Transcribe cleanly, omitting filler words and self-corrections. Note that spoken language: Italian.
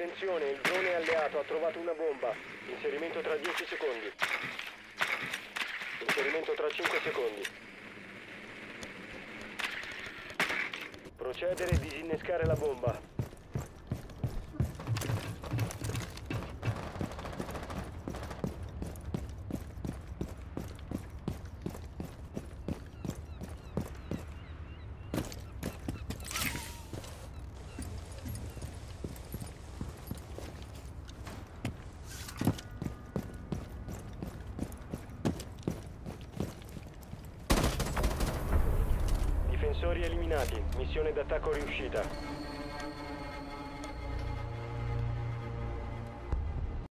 Attenzione, il drone alleato ha trovato una bomba. Inserimento tra 10 secondi. Inserimento tra 5 secondi. Procedere e disinnescare la bomba. Difensori eliminati. Missione d'attacco riuscita.